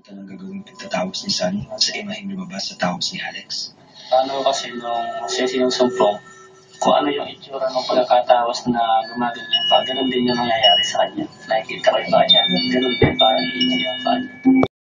nakalimutan ang gagawing pagtatapos ni Sunny sa imaheng lumabas sa tapos ni Alex. Paano kasi nung siya sinusumpong, kung ano yung itsura ng pagkakatawas na gumaganyan pa, ganun din yung nangyayari sa kanya. Nakikita ko yung kanya, ganun din pa